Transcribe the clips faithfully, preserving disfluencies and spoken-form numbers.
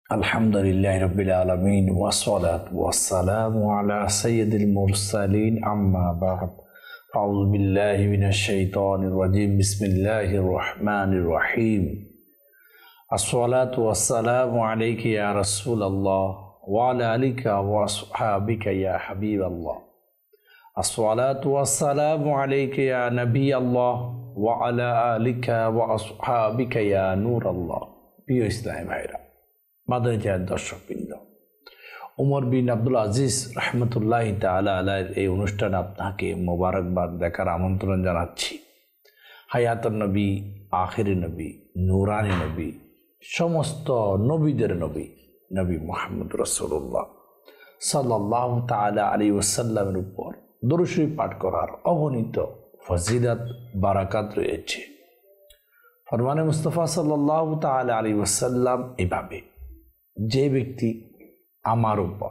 Alhamdulillahi Rabbil Alameen wassalatu wassalamu ala sayyidil mursalin amma ba'd. A'udhu billahi minash shaitanir rajim. Bismillahir rahmanir rahim. As-salatu wassalamu alayka ya Rasulallah wa ala alika wa ashabika ya Habiballah. As-salatu wassalamu alayka ya Nabiyallah wa ala alika wa ashabika ya Nurallah. Priya Islam bhaira, মাদারিজার দর্শকবৃন্দ, Umar bin Abdul Aziz রহমতুল্লাহি তাআলা আলাইহির এই অনুষ্ঠানে আপনাকে মোবারকবাদ দেখার আমন্ত্রণ জানাচ্ছি। হায়াতুন নবী, আখির নবী, নূরানি নবী, সমস্ত নবীদের নবী নবী মুহাম্মদ রাসূলুল্লাহ সাল্লাল্লাহু তাআলা আলাইহি ওয়াসাল্লামের উপর দরুদ শরীফ পাঠ করার অগণিত ফজিলত বারাকাত রয়েছে। ফরমানে মুস্তাফা সাল্লাল্লাহু তাআলা আলাইহি ওয়াসাল্লাম এভাবে, যে ব্যক্তি আমার উপর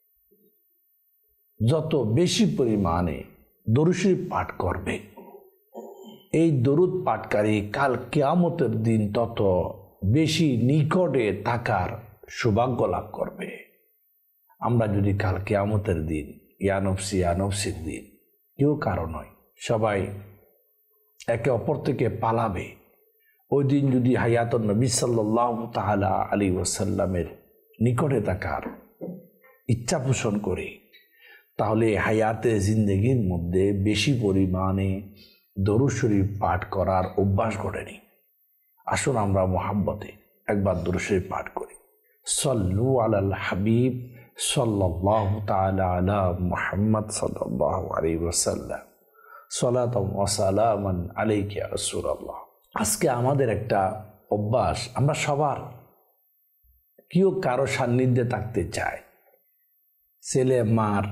যত বেশি পরিমাণে দরুদ শরীফ পাঠ করবে, এই দরুদ পাঠকারী কাল কিয়ামতের দিন তত বেশি নিকটে থাকার সৌভাগ্য লাভ করবে। আমরা যদি কাল কিয়ামতের দিন ইয়া নফসি ইয়া নফসির দিন কেউ কারো নয়, সবাই একে অপর থেকে পালাবে। ওই দিন যদি হায়াতুন নবী সাল্লাল্লাহু তাআলা আলাইহি ওয়াসাল্লামের নিকটে থাকার ইচ্ছা পোষণ করি, তাহলে হায়াতে জিন্দেগির মধ্যে বেশি পরিমাণে দরুদ শরীফ পাঠ করার অভ্যাস গড়ে নি। আসুন আমরা মোহাব্বতে একবার দরুদ শরীফ পাঠ করি। সল্লু আলাল হাবিব সাল্লাল্লাহু তাআলা আলা মুহাম্মদ সাল্লাল্লাহু আলাইহি ওয়াসাল্লাম। সালাতাম ওয়া সালামান আলাইকা ইয়া রাসূলুল্লাহ। আজকে আমাদের একটা অভ্যাস, আমরা সবার কেউ কারো সান্নিধ্যে থাকতে চায়, ছেলে মার,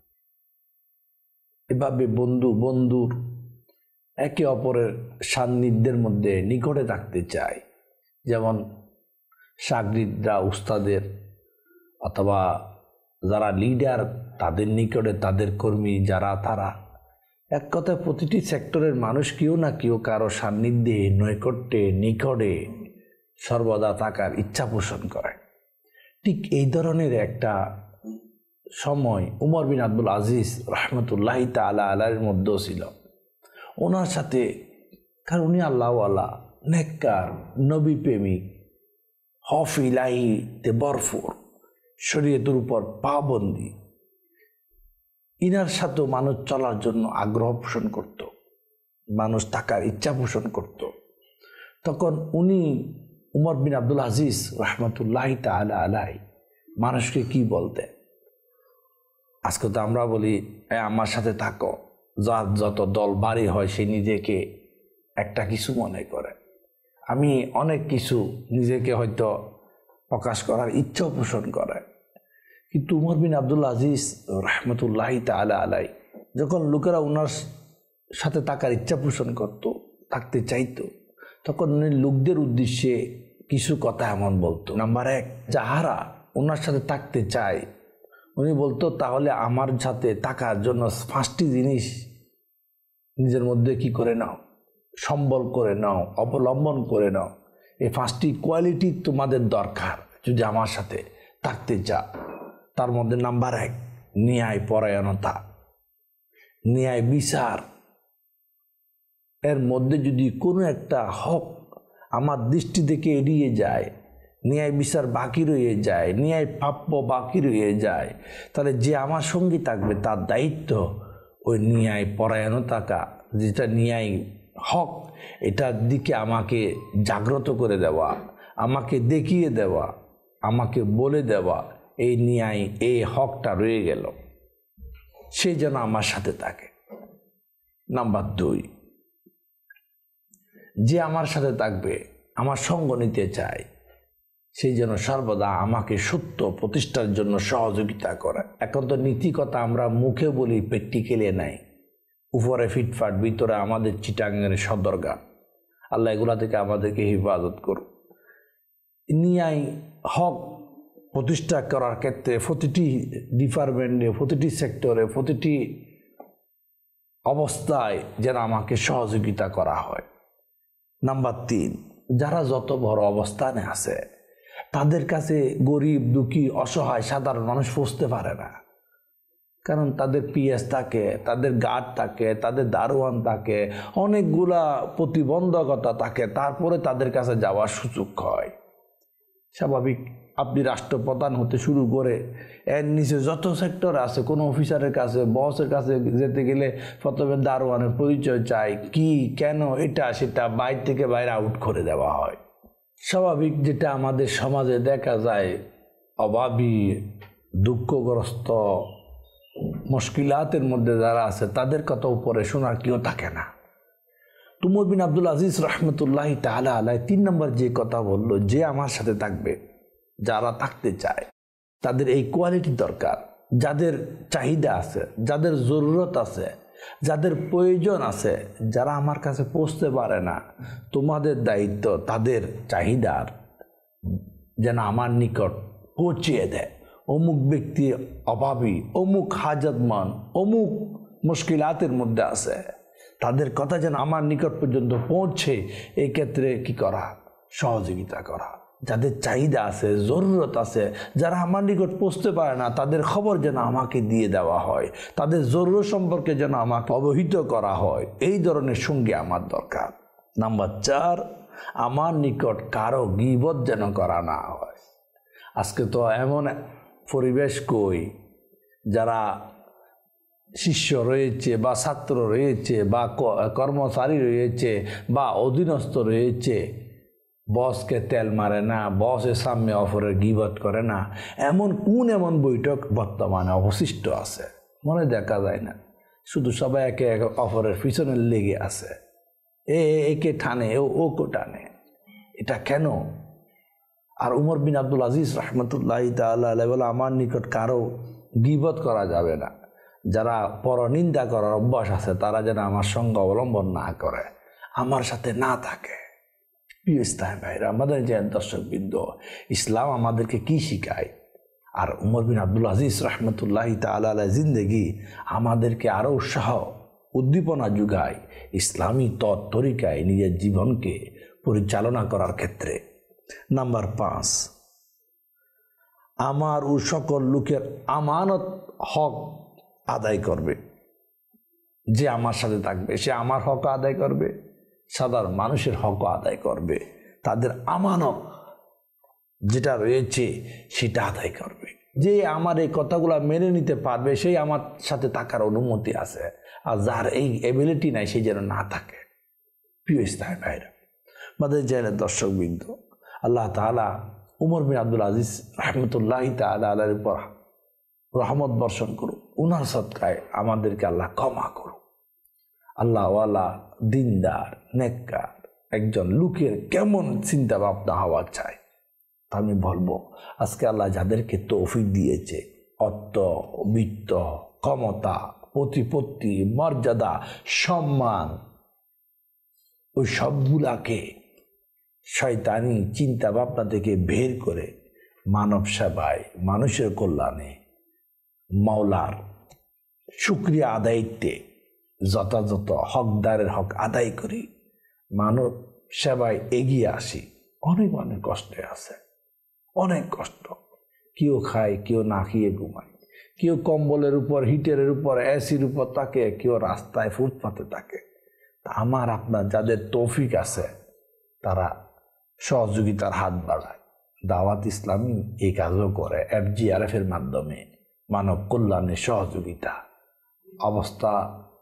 এভাবে বন্ধু বন্ধুর একে অপরের সান্নিধ্যের মধ্যে নিকটে থাকতে চায়। যেমন শাগরিদরা উস্তাদের, অথবা যারা লিডার তাদের নিকটে, তাদের কর্মী যারা, তারা এক কথায় প্রতিটি সেক্টরের মানুষ কেউ না কেউ কারো সান্নিধ্যে, নৈকট্যে, নিকটে সর্বদা থাকার ইচ্ছা পোষণ করে। ঠিক এই ধরনের একটা সময় উমর বিন আব্দুল আজিজ রহমতুল্লাহি তাআলা আলাইহির মধ্যেও ছিল। ওনার সাথে, কারণ উনি আল্লাহওয়ালা, নেককার, নবী প্রেমিক, হফ ইলাহিতে ভরপুর, শরীয়তের উপর পাবন্দি, ইনার সাথেও মানুষ চলার জন্য আগ্রহ পোষণ করত, মানুষ থাকার ইচ্ছা পোষণ করত। তখন উনি উমর বিন আব্দুল আজিজ রহমতুল্লাহি তাআলা আলাইহি মানুষকে কি বলতেন? আজকে তো আমরা বলি আমার সাথে থাকো, যার যত দল বাড়ি হয় সে নিজেকে একটা কিছু মনে করে। আমি অনেক কিছু নিজেকে হয়তো প্রকাশ করার ইচ্ছাও পোষণ করে। কিন্তু উমর বিন আব্দুল আজিজ রহমতুল্লাহি তাআলা আলাইহি যখন লোকেরা ওনার সাথে থাকার ইচ্ছা পোষণ করত, থাকতে চাইতো, তখন উনি লোকদের উদ্দেশ্যে কিছু কথা এমন বলতো। নাম্বার এক, যাহারা ওনার সাথে থাকতে চায়, উনি বলতো তাহলে আমার সাথে থাকার জন্য পাঁচটি জিনিস নিজের মধ্যে কি করে নাও, সম্বল করে নাও, অবলম্বন করে নাও। এই পাঁচটি কোয়ালিটি তোমাদের দরকার যদি আমার সাথে থাকতে চাও। তার মধ্যে নাম্বার এক, ন্যায় পরায়ণতা, ন্যায় বিচার। এর মধ্যে যদি কোনো একটা হক আমার দৃষ্টি থেকে এড়িয়ে যায়, ন্যায় বিচার বাকি রয়ে যায়, ন্যায় প্রাপ্য বাকি রয়ে যায়, তাহলে যে আমার সঙ্গী থাকবে তার দায়িত্ব ওই ন্যায় পরায়ণতা, যেটা ন্যায় হক, এটার দিকে আমাকে জাগ্রত করে দেওয়া, আমাকে দেখিয়ে দেওয়া, আমাকে বলে দেওয়া, এই ন্যায়, এই হকটা রয়ে গেল, সে যেন আমার সাথে থাকে। নাম্বার দুই, যে আমার সাথে থাকবে, আমার সঙ্গ নিতে চায়, সেই যেন সর্বদা আমাকে সত্য প্রতিষ্ঠার জন্য সহযোগিতা করে। এখন তো নীতি কথা আমরা মুখে বলি, প্র্যাকটিক্যালি নাই, উপরে ফিটফাট, ভিতরে আমাদের চিটাঙ্গের সদরগা। আল্লাহ এগুলা থেকে আমাদেরকে হেফাজত করুন। ন্যায় হক প্রতিষ্ঠা করার ক্ষেত্রে প্রতিটি ডিপার্টমেন্টে, প্রতিটি সেক্টরে, প্রতিটি অবস্থায় যেন আমাকে সহযোগিতা করা হয়। নাম্বার তিন, যারা যত বড় অবস্থানে আছে, তাদের কাছে গরিব দুঃখী অসহায় সাধারণ মানুষ পৌঁছতে পারে না, কারণ তাদের পিএস থাকে, তাদের গার্ড থাকে, তাদের দারোয়ান থাকে, অনেকগুলা প্রতিবন্ধকতা থাকে, তারপরে তাদের কাছে যাওয়ার সুযোগ হয়। স্বাভাবিক, আপনি রাষ্ট্রপ্রধান হতে শুরু করে এর নিচে যত সেক্টর আছে, কোনো অফিসারের কাছে বসের কাছে যেতে গেলে প্রথমে দারোয়ানের পরিচয় চাই, কি কেন এটা সেটা বাইরে থেকে বাইরে আউট করে দেওয়া হয়। স্বাভাবিক, যেটা আমাদের সমাজে দেখা যায়, অভাবী দুঃখগ্রস্ত মুশকিলাতের মধ্যে যারা আছে তাদের কথা উপরে শোনার কেউ থাকে না। উমর বিন আব্দুল আজিজ রহমতুল্লাহি তাআলা আলাইহি তিন নম্বর যে কথা বললো, যে আমার সাথে থাকবে, যারা থাকতে চায় তাদের এই কোয়ালিটি দরকার, যাদের চাহিদা আছে, যাদের জরুরত আছে, যাদের প্রয়োজন আছে, যারা আমার কাছে পৌঁছতে পারে না, তোমাদের দায়িত্ব তাদের চাহিদার যেন আমার নিকট পৌঁছিয়ে দেয়। অমুক ব্যক্তি অভাবী, অমুক হাজতমান, অমুক মুশকিলাতের মধ্যে আছে, তাদের কথা যেন আমার নিকট পর্যন্ত পৌঁছে, এই ক্ষেত্রে কি করা? সহযোগিতা করা। যাদের চাহিদা আছে, জরুরত আছে, যারা আমার নিকট পৌঁছতে পারে না, তাদের খবর যেন আমাকে দিয়ে দেওয়া হয়, তাদের জরুরত সম্পর্কে যেন আমাকে অবহিত করা হয়। এই ধরনের সঙ্গী আমার দরকার। নাম্বার চার, আমার নিকট কারো গীবত যেন করা না হয়। আজকে তো এমন পরিবেশ কই, যারা শিষ্য রয়েছে বা ছাত্র রয়েছে বা কর্মচারী রয়েছে বা অধীনস্থ রয়েছে, বসকে তেল মারে না, বসের সামনে অপরের গীবত করে না, এমন কোন এমন বৈঠক বর্তমানে অবশিষ্ট আছে? মনে দেখা যায় না, শুধু সবাই একে এক অপরের পিছনে লেগে আছে, এ একে টানে, ও ওকে টানে। এটা কেন? আর উমর বিন আব্দুল আজিজ রহমতুল্লাহি তাআলা আলাইহি বলে, আমার নিকট কারো গীবত করা যাবে না। যারা পরনিন্দা করার অভ্যাস আছে তারা যেন আমার সঙ্গ অবলম্বন না করে, আমার সাথে না থাকে। প্রিয় ইসলাম ভাইরা, আমাদের যে দর্শকবৃন্দ, ইসলাম আমাদেরকে কি শিখায়? আর উমর বিন আব্দুল আজিজ রহমতুল্লাহি তাআলা আলাইহি জিন্দেগি আমাদেরকে আরও উৎসাহ উদ্দীপনা যোগায় ইসলামী তৎ তরিকায় নিজের জীবনকে পরিচালনা করার ক্ষেত্রে। নাম্বার পাঁচ, আমার ও সকল লোকের আমানত হক আদায় করবে। যে আমার সাথে থাকবে সে আমার হক আদায় করবে, সাধারণ মানুষের হক আদায় করবে, তাদের আমানত যেটা রয়েছে সেটা আদায় করবে। যে আমার এই কথাগুলো মেনে নিতে পারবে সেই আমার সাথে থাকার অনুমতি আছে, আর যার এই এবিলিটি নাই সেই যেন না থাকে। প্রিয় ইসলাম ভাইরা, আমাদের জেনের দর্শকবৃন্দ, আল্লাহ তাআলা উমর বিন আব্দুল আজিজ রহমতুল্লাহি তাআলা আলাইহির উপর রহমত বর্ষণ করুক, উনার সদকায় আমাদেরকে আল্লাহ ক্ষমা করুক। আল্লাহ ওয়ালা, দিনদার, নেককার একজন লোকের কেমন চিন্তা ভাবনা হওয়া চাই আমি বলবো, আজকে আল্লাহ যাদেরকে তৌফিক দিয়েছে, অর্থ, বিত্ত, ক্ষমতা, প্রতিপত্তি, মর্যাদা, সম্মান, ওই সবগুলাকে শয়তানি চিন্তা ভাবনা থেকে বের করে মানব সেবায়, মানুষের কল্যাণে, মাওলার শুকরিয়া আদায়িত্বে যথাযথ হকদারের হক আদায় করি, মানব সেবায় এগিয়ে আসি। অনেক অনেক কষ্টে আছে, অনেক কষ্ট। কেউ খায়, কেউ না খেয়ে ঘুমায়, কেউ কম্বলের উপর, হিটারের উপর, এসির উপর থাকে, কেউ রাস্তায় ফুটপাতে থাকে। তা আমার আপনার যাদের তৌফিক আছে তারা সহযোগিতার হাত বাড়ায়। দাওয়াত ইসলামী এই কাজও করে, এফজিআরএফ এর মাধ্যমে মানব কল্যাণে সহযোগিতা, অবস্থা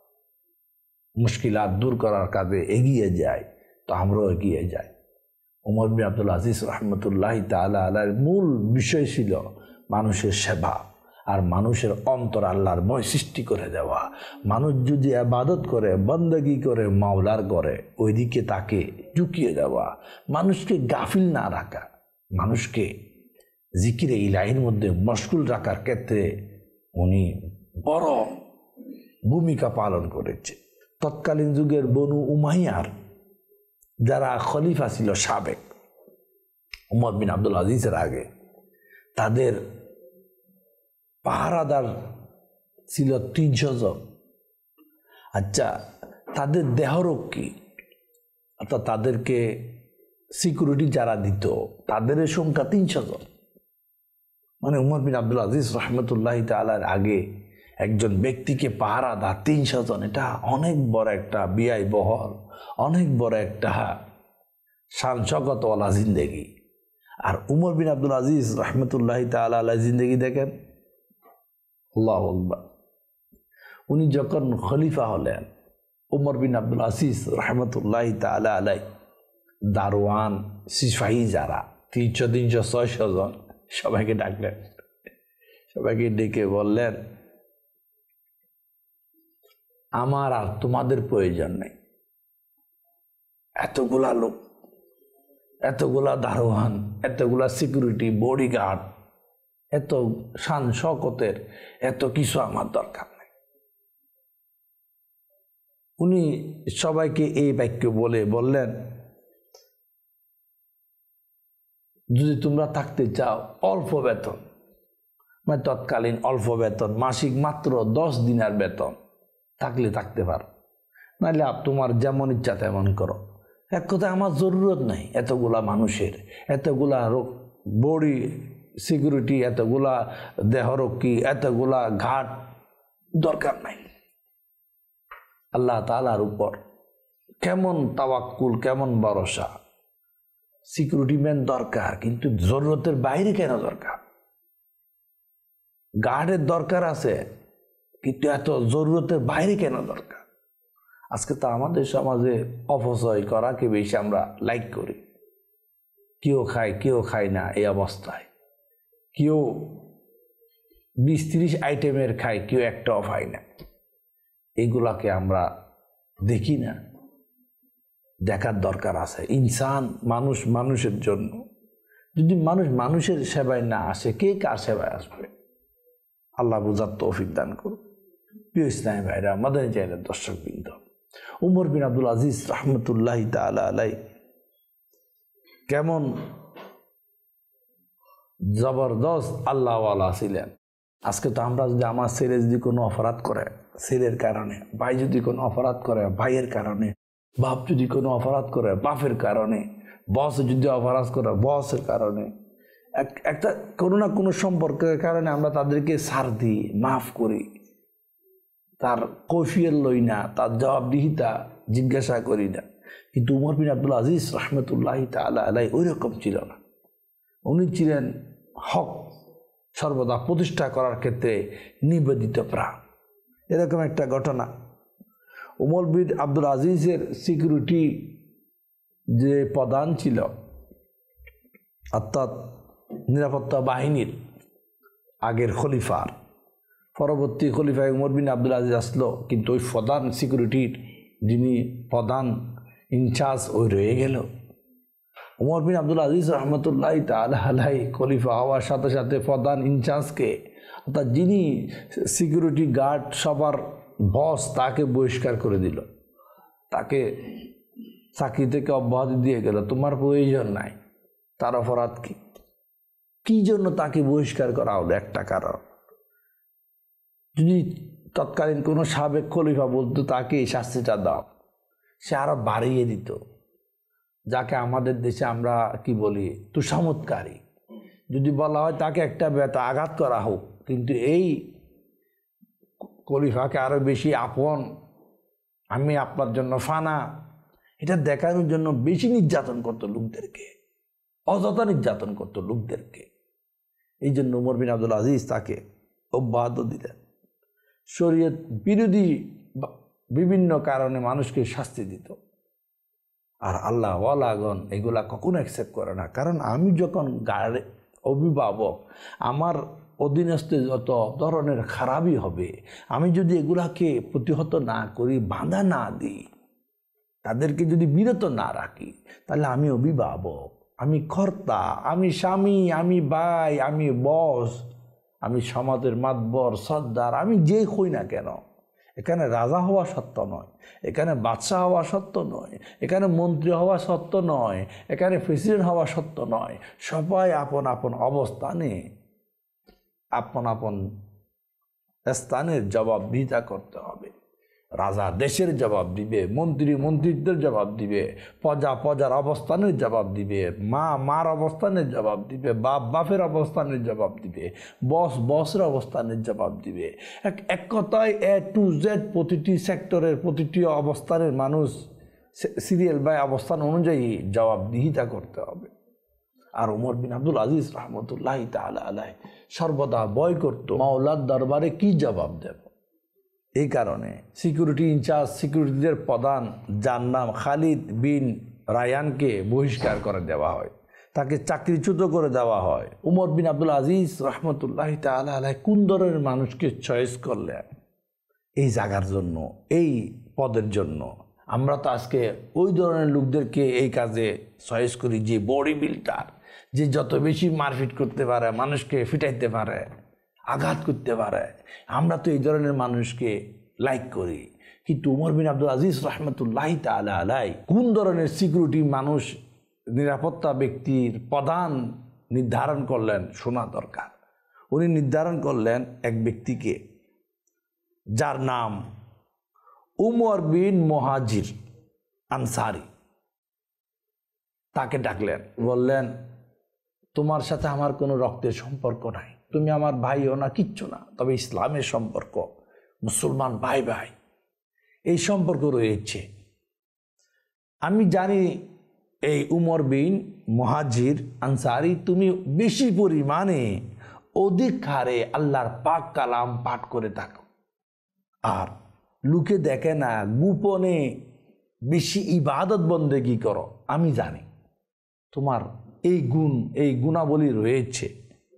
মুশকিলাত দূর করার কাজে এগিয়ে যায়। তো আমরাও এগিয়ে যাই। উমর বিন আব্দুল আজিজ রহমতুল্লাহি তাআলা আলাইহির মূল বিষয় ছিল মানুষের সেবা আর মানুষের অন্তর আল্লাহর ভয় সৃষ্টি করে দেওয়া। মানুষ যদি ইবাদত করে, বন্দেগী করে, মাওলার করে, ওইদিকে তাকে ঝুঁকিয়ে দেওয়া, মানুষকে গাফিল না রাখা, মানুষকে জিকিরে ইলাহির মধ্যে মশগুল রাখার ক্ষেত্রে উনি বড় ভূমিকা পালন করেছে। তৎকালীন যুগের বনু উমাইয়ার যারা খলিফা ছিল সাবেক, উমর বিন আব্দুল আজিজের আগে, তাদের পাহারাদার ছিল তিনশো জন। আচ্ছা, তাদের দেহরক্ষী অর্থাৎ তাদেরকে সিকিউরিটি যারা দিত তাদের সংখ্যা তিনশো জন। মানে উমর বিন আব্দুল আজিজ রহমতুল্লাহ তাআলার আগে একজন ব্যক্তিকে পাহারা দা তিনশো জন, এটা অনেক বড় একটা বিআই বহল, অনেক বড় একটা শান শওকতওয়ালা জিন্দেগি। আর উমর বিন আব্দুল আজিজ রহমতুল্লাহ তাআলা আলাইহির জিন্দেগি দেখেন, আল্লাহু আকবার। উনি যখন খলিফা হলেন, উমর বিন আব্দুল আজিজ রহমতুল্লাহ তাআলা আলাই দারোয়ান সিপাহী যারা তিনশো তিনশো ছয়শো জন সবাইকে ডাকলেন, সবাইকে ডেকে বললেন, আমার আর তোমাদের প্রয়োজন নেই। এতগুলা লোক, এতগুলা দারোয়ান, এতগুলা সিকিউরিটি, বডিগার্ড, এত শান শওকতের এত কিছু আমার দরকার নেই। উনি সবাইকে এই বাক্য বলে বললেন, যদি তোমরা থাকতে চাও অল্প বেতন, মানে তৎকালীন অল্প বেতন, মাসিক মাত্র দশ দিনার বেতন থাকলে থাকতে পারো, নাহলে তোমার যেমন ইচ্ছা তেমন করো। এক কথায় আমার জরুরত নাই এতগুলা মানুষের, এতগুলা বডি সিকিউরিটি, এতগুলা দেহরক্ষী, এতগুলা ঘাট দরকার নাই। আল্লাহ তাআলার উপর কেমন তাওয়াক্কুল, কেমন ভরসা। সিকিউরিটি ম্যান দরকার, কিন্তু জরুরতের বাইরে কেন দরকার? গার্ডের দরকার আছে, কিন্তু এত জরুরতের বাইরে কেন দরকার? আজকে তো আমাদের সমাজে অপচয় করাকে বেশি আমরা লাইক করি। কেউ খায়, কেউ খায় না, এই অবস্থায় কেউ বিশ ত্রিশ আইটেমের খায়, কেউ একটাও খায় না। এগুলাকে আমরা দেখি না, দেখার দরকার আছে। ইনসান, মানুষ মানুষের জন্য। যদি মানুষ মানুষের সেবায় না আসে, কে কার সেবায় আসবে? আল্লাহ বুঝার তৌফিক দান করুন। প্রিয় ইসলামী ভাইরা, মাদানী চ্যানেলের দর্শকবৃন্দ, উমর বিন আব্দুল আজিজ রহমতুল্লাহ তাআলা আলাই কেমন জবরদস্ত আল্লাহওয়ালা ছিলেন। আজকে তো আমরা যদি আমার ছেলে যদি কোনো অপরাধ করে, ছেলের কারণে, ভাই যদি কোনো অপরাধ করে ভাইয়ের কারণে, বাপ যদি কোনো অপরাধ করে বাপের কারণে, বস যদি অপরাধ করে বসের কারণে, একটা কোনো না কোনো সম্পর্কের কারণে আমরা তাদেরকে ছাড় দিই, মাফ করি, তার কৈফিয়ত লই না, তার জবাবদিহিতা জিজ্ঞাসা করি না। কিন্তু উমর বিন আব্দুল আজিজ রহমতুল্লাহ তাআলা আলাই ওই রকম ছিল না। উনি ছিলেন হক সর্বদা প্রতিষ্ঠা করার ক্ষেত্রে নিবেদিত প্রাণ। এরকম একটা ঘটনা, উমর বিন আব্দুল আজিজের সিকিউরিটি যে প্রধান ছিল, অর্থাৎ নিরাপত্তা বাহিনীর আগের খলিফার, পরবর্তী খলিফায় উমর বিন আব্দুল আজিজ আসলো, কিন্তু ওই প্রধান সিকিউরিটির যিনি প্রধান ইনচার্জ ওই রয়ে গেল। উমর বিন আব্দুল আজিজ রহমতুল্লাহ তাআলা আলাইহি খলিফা হওয়ার সাথে সাথে প্রধান ইনচার্জকে, অর্থাৎ যিনি সিকিউরিটি গার্ড সবার বস, তাকে বহিষ্কার করে দিল, তাকে চাকরি থেকে অব্যাহতি দিয়ে গেল। তোমার প্রয়োজন নাই। তার অপরাধ কি? কি জন্য তাকে বহিষ্কার করা হলো? একটা কারণ। যদি তৎকালীন কোনো সাবেক খলিফা বলতো তাকে এই শাস্তিটা দাও, সে আরো বাড়িয়ে দিত, যাকে আমাদের দেশে আমরা কি বলি, তুষামৎকারী। যদি বলা হয় তাকে একটা বেতা আঘাত করা হোক, কিন্তু এই খলিফাকে আরো বেশি আপন, আমি আপনার জন্য ফানা, এটা দেখানোর জন্য বেশি নির্যাতন করতো লোকদেরকে, অযথা নির্যাতন করতো লোকদেরকে। এই জন্য উমর বিন আব্দুল আজিজ তাকে অব্যাহত দিলেন। শরীয়ত বিরোধী বিভিন্ন কারণে মানুষকে শাস্তি দিত। আর আল্লাহ ওয়ালাগণ এগুলা কখনো অ্যাকসেপ্ট করে না। কারণ আমি যখন গাড়ি অভিভাবক, আমার অধীনস্থ যত ধরনের খারাপই হবে, আমি যদি এগুলাকে প্রতিহত না করি, বাধা না দিই, তাদেরকে যদি বিরত না রাখি, তাহলে আমি অভিভাবক, আমি কর্তা, আমি স্বামী, আমি ভাই, আমি বস, আমি সমাজের মাতবর, সর্দার, আমি যে হই না কেন, এখানে রাজা হওয়া সত্য নয়, এখানে বাদশাহ হওয়া সত্য নয়, এখানে মন্ত্রী হওয়া সত্য নয়, এখানে প্রেসিডেন্ট হওয়া সত্য নয়। সবাই আপন আপন অবস্থানে, আপন আপন স্থানের জবাবদিহিতা করতে হবে। রাজা দেশের জবাব দিবে, মন্ত্রী মন্ত্রিত্বের জবাব দিবে, প্রজা প্রজার অবস্থানের জবাব দিবে, মা মার অবস্থানের জবাব দিবে, বাপ বাপের অবস্থানের জবাব দিবে, বস বসের অবস্থানের জবাব দিবে। এক এক কথায় এ টু জেড প্রতিটি সেক্টরের প্রতিটি অবস্থানের মানুষ সিরিয়াল বাই অবস্থান অনুযায়ী জবাবদিহিতা করতে হবে। আর ওমর বিন আব্দুল আজিজ রহমতুল্লাহ তাআলা আলাইহি সর্বদা ভয় করত মাওলার দরবারে কি জবাব দেব। এই কারণে সিকিউরিটি ইনচার্জ, সিকিউরিটিদের প্রধান, যার নাম খালিদ বিন রায়ানকে বহিষ্কার করে দেওয়া হয়, তাকে চাকরিচ্যুত করে দেওয়া হয়। ওমর বিন আব্দুল আজিজ রহমতুল্লাহ তাআলা আলাইহি কোন ধরনের মানুষকে চয়েস করলেন এই জায়গার জন্য, এই পদের জন্য? আমরা তো আজকে ওই ধরনের লোকদেরকে এই কাজে চয়েস করি যে বডি বিল্ডার, যে যত বেশি মারপিট করতে পারে, মানুষকে ফিটাইতে পারে, আঘাত করতে পারে। আমরা তো এই ধরনের মানুষকে লাইক করি। কিন্তু ওমর বিন আব্দুল আজিজ রহমতুল্লাহ তাআলা আলাইহি কোন ধরনের সিকিউরিটি মানুষ, নিরাপত্তা ব্যক্তির প্রধান নির্ধারণ করলেন শোনা দরকার। উনি নির্ধারণ করলেন এক ব্যক্তিকে, যার নাম উমর বিন মুহাজির আনসারি। তাকে ডাকলেন, বললেন, তোমার সাথে আমার কোনো রক্তের সম্পর্ক নাই, তুমি আমার ভাইও না, কিচ্ছু না, তবে ইসলামের সম্পর্ক, মুসলমান ভাই ভাই এই সম্পর্ক রয়েছে। আমি জানি এই উমর বিন মুহাজির আনসারি, তুমি বেশি পরিমাণে অধিক হারে আল্লাহর পাক কালাম পাঠ করে থাকো, আর লোকে দেখে না, গোপনে বেশি ইবাদত বন্দেগি করো। আমি জানি তোমার এই গুণ, এই গুণাবলী রয়েছে,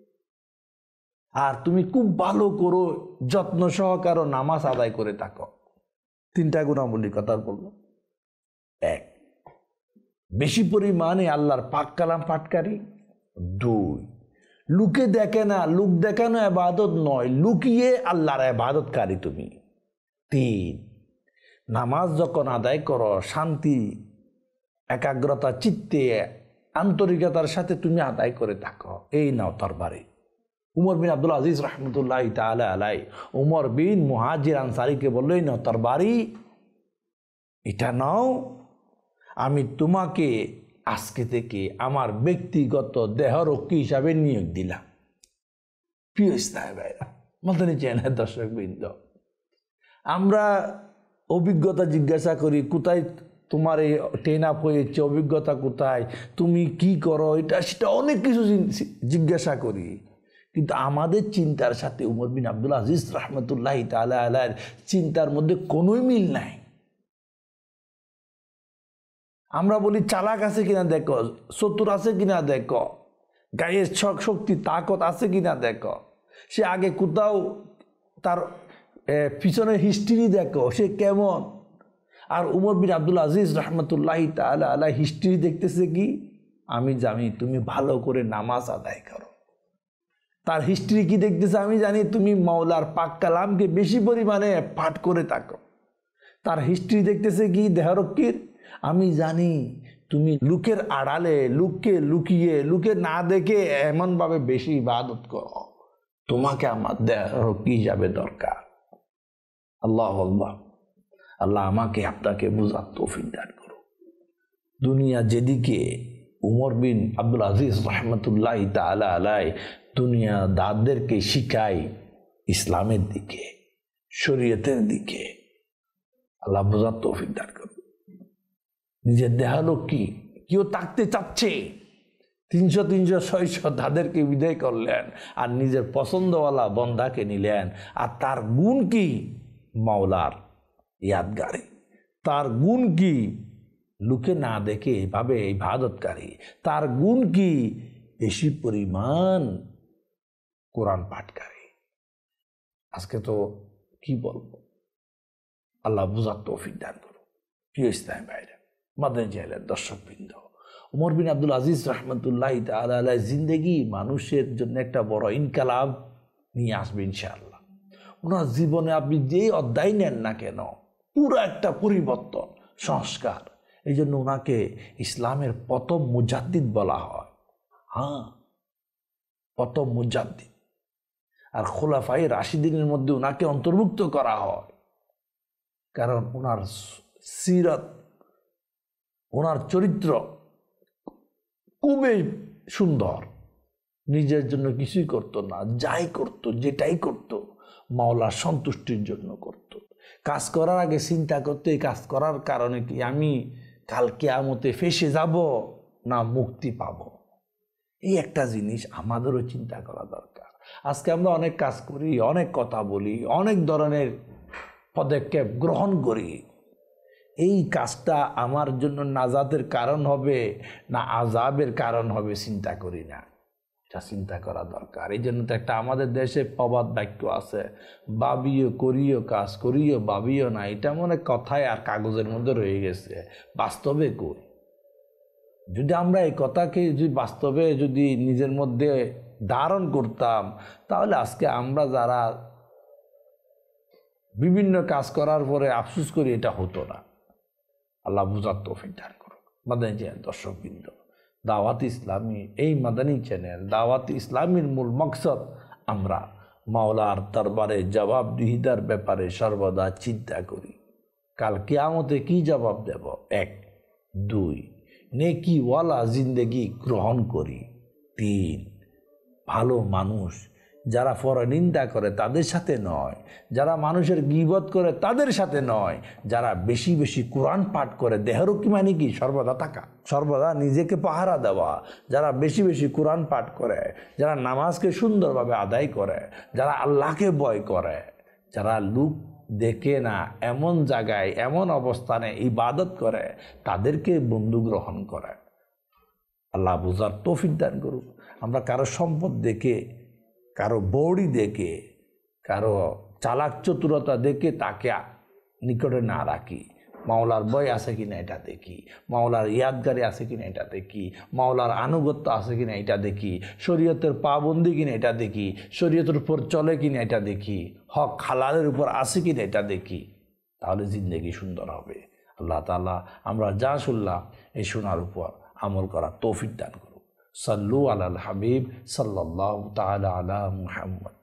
আর তুমি খুব ভালো করো, যত্ন সহকারে নামাজ আদায় করে থাকো। তিনটা গুণাবলীর কথা বললো। এক, বেশি পরিমাণে আল্লাহর পাক কালাম পাঠকারী। দুই, লোকে দেখে না, লোক দেখানো ইবাদত নয়, লুকিয়ে আল্লাহর ইবাদতকারী তুমি। তিন, নামাজ যখন আদায় করো শান্তি, একাগ্রতা চিত্তে, আন্তরিকতার সাথে তুমি আদায় করে থাকো। এই নাও তরবারি। উমর বিন আব্দুল আজিজ রহমতুল্লাহ তাআলা আলাইহি উমর বিন মুহাজির আনসারিকে বললো, এই নাও তরবারি, এটা নাও, আমি তোমাকে আজকে থেকে আমার ব্যক্তিগত দেহরক্ষী হিসাবে নিয়োগ দিলাম। প্রিয় ইসলামী ভাইরা, মাদানী চ্যানেলের দর্শক বৃন্দ, আমরা অভিজ্ঞতা জিজ্ঞাসা করি, কোথায় তোমার এই ট্রেন আপ হয়েছে, অভিজ্ঞতা কোথায়, তুমি কি করো, এটা সেটা অনেক কিছু জিজ্ঞাসা করি। কিন্তু আমাদের চিন্তার সাথে উমর বিন আব্দুল আজিজ রহমতুল্লাহ তাআলা আলাইহির চিন্তার মধ্যে কোনোই মিল নাই। আমরা বলি চালাক আছে কিনা দেখো, চতুর আছে কিনা দেখো, গায়ের ছক শক্তি তাকত আছে কিনা দেখো, সে আগে কোথাও তার পিছনের হিস্ট্রি দেখো, সে কেমন। আর উমর বিন আব্দুল আজিজ রহমতুল্লাহ তাআলা আলাইহি হিস্ট্রি দেখতেছে কি, আমি জানি তুমি ভালো করে নামাজ আদায় করো। তার হিস্ট্রি কি দেখতেছে, আমি জানি তুমি মাওলার পাক কালামকে বেশি পরিমাণে পাঠ করে থাকো। তার হিস্ট্রি দেখতেছে কি দেহরক্ষীর, আমি জানি তুমি লোকের আড়ালে, লোককে লুকিয়ে, লোকে না দেখে এমনভাবে বেশি ইবাদত করো। তোমাকে আমার দেহরক্ষী হিসাবে দরকার। আল্লাহ আল্লাহ আল্লাহ আমাকে আপনাকে বুঝার তৌফিক দান করো। দুনিয়া যেদিকে উমর বিন আব্দুল আজিজ রহমতুল্লাহ তাআলা আলাইহি দুনিয়া দাদদেরকে শিখায় ইসলামের দিকে, শরীয়তের দিকে, আল্লাহ বুঝার তৌফিক দান করো। নিজের দেহরক্ষী কেউ থাকতে চাচ্ছে, তিনশো তিনশো ছয়শো তাদেরকে বিদায় করলেন, আর নিজের পছন্দওয়ালা বন্দাকে নিলেন। আর তার গুণ কি, মাওলার ইয়াদগারি। তার গুণ কি, লোকে না দেখে এভাবে ইবাদতকারী। তার গুণ কি, বেশি পরিমাণ কোরআন পাঠকারী। আজকে তো কি বলবো, আল্লাহ বুঝার তৌফিক দান করুন। প্রিয় ইসলামী ভাইরা, মাদানী চ্যানেলের দর্শকবৃন্দ, উমর বিন আব্দুল আজিজ রহমতুল্লাহ তাআলা আলাইহি জিন্দেগি মানুষের জন্য একটা বড় ইনকালাব নিয়ে আসবে ইনশাআল্লাহ। ওনার জীবনে আপনি যেই অধ্যায় নেন না কেন, পুরো একটা পরিবর্তন, সংস্কার। এই জন্য ওনাকে ইসলামের প্রথম মুজাদ্দিদ বলা হয়। হ্যাঁ, প্রথম মুজাদ্দিদ। আর খোলাফায়ে রাশিদিনের মধ্যে ওনাকে অন্তর্ভুক্ত করা হয়। কারণ ওনার সিরাত, ওনার চরিত্র খুবই সুন্দর। নিজের জন্য কিছুই করতো না, যাই করতো, যেটাই করতো মাওলার সন্তুষ্টির জন্য করতো। কাজ করার আগে চিন্তা করতো এই কাজ করার কারণে কি আমি কাল কিয়ামতে ফেঁসে যাব না মুক্তি পাবো। এই একটা জিনিস আমাদেরও চিন্তা করা দরকার। আজকে আমরা অনেক কাজ করি, অনেক কথা বলি, অনেক ধরনের পদক্ষেপ গ্রহণ করি। এই কাজটা আমার জন্য নাজাতের কারণ হবে না আযাবের কারণ হবে চিন্তা করি না, এটা চিন্তা করা দরকার। এই জন্য তো একটা আমাদের দেশে প্রবাদ বাক্য আছে, ভাবিও করিও কাজ, করিও ভাবিও না। এটা মনে কথায় আর কাগজের মধ্যে রয়ে গেছে, বাস্তবে কই। যদি আমরা এই কথাকে যদি বাস্তবে যদি নিজের মধ্যে ধারণ করতাম, তাহলে আজকে আমরা যারা বিভিন্ন কাজ করার পরে আফসোস করি এটা হতো না। আল্লাহ বুঝার তৌফিক দান করুন। মাদানী চ্যানেল দর্শকবৃন্দ, দাওয়াত ইসলামী এই মাদানী চ্যানেল দাওয়াত ইসলামীর মূল মকসদ আমরা মাওলার দরবারে জবাবদিহিতার ব্যাপারে সর্বদা চিন্তা করি। কাল কিয়ামতে কি জবাব দেব, এক। দুই, নেকিওয়ালা জিন্দেগি গ্রহণ করি। তিন, ভালো মানুষ যারা পরনিন্দা করে তাদের সাথে নয়, যারা মানুষের গীবত করে তাদের সাথে নয়, যারা বেশি বেশি কোরআন পাঠ করে, দেহরক্ষী মানে কি সর্বদা থাকা, সর্বদা নিজেকে পাহারা দেওয়া, যারা বেশি বেশি কোরআন পাঠ করে, যারা নামাজকে সুন্দরভাবে আদায় করে, যারা আল্লাহকে ভয় করে, যারা লোক দেখে না এমন জায়গায় এমন অবস্থানে ইবাদত করে, তাদেরকে বন্ধু গ্রহণ করে। আল্লাহ বুঝার তৌফিক দান করুক। আমরা কারো সম্পদ দেখে, কারো বৌড়ি দেখে, কারো চালাক চতুরতা দেখে তাকে নিকটে না রাখি। মাওলার ভয় আছে কিনা এটা দেখি, মাওলার ইয়াদগারি আছে কিনা এটা দেখি, মাওলার আনুগত্য আছে কিনা এটা দেখি, শরীয়তের পাবন্দি কিনা এটা দেখি, শরীয়তের উপর চলে কিনা এটা দেখি, হক হালালের উপর আছে কিনা এটা দেখি। তাহলে জিন্দেগি সুন্দর হবে। আল্লাহ তাআলা আমরা যা শুনলাম এই শোনার উপর আমল করার তৌফিক দান করুন। সাল্লু আলাল হাবিব সাল্লাল্লাহু তাআলা আলা মুহাম্মদ।